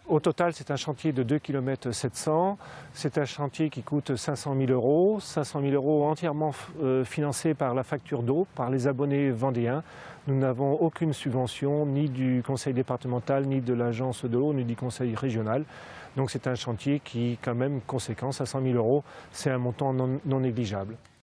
Au total, c'est un chantier de 2 km 700. C'est un chantier qui coûte 500 000 euros. 500 000 euros entièrement financés par la facture d'eau, par les abonnés vendéens. Nous n'avons aucune subvention, ni du conseil départemental, ni de l'agence de l'eau, ni du conseil régional. Donc c'est un chantier qui est quand même conséquent. 500 000 euros, c'est un montant non négligeable.